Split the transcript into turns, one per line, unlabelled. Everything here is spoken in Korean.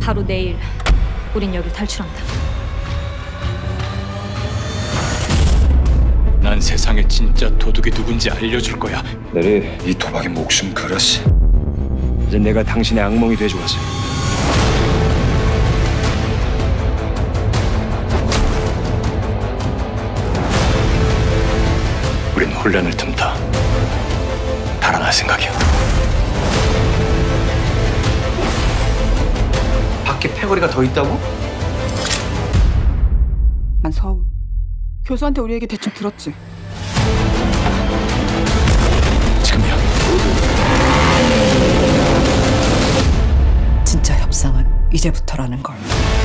바로 내일 우린 여길 탈출한다.
난 세상에 진짜 도둑이 누군지 알려줄 거야.
내리 이 도박에 목숨 걸었어.
이제 내가 당신의 악몽이 돼주었어.
우린 혼란을 틈타 달아날 생각이야.
밖에 패거리가 더 있다고?
난 서울. 교수한테 우리 얘기 대충 들었지.
지금이야.
진짜 협상은 이제부터라는 걸.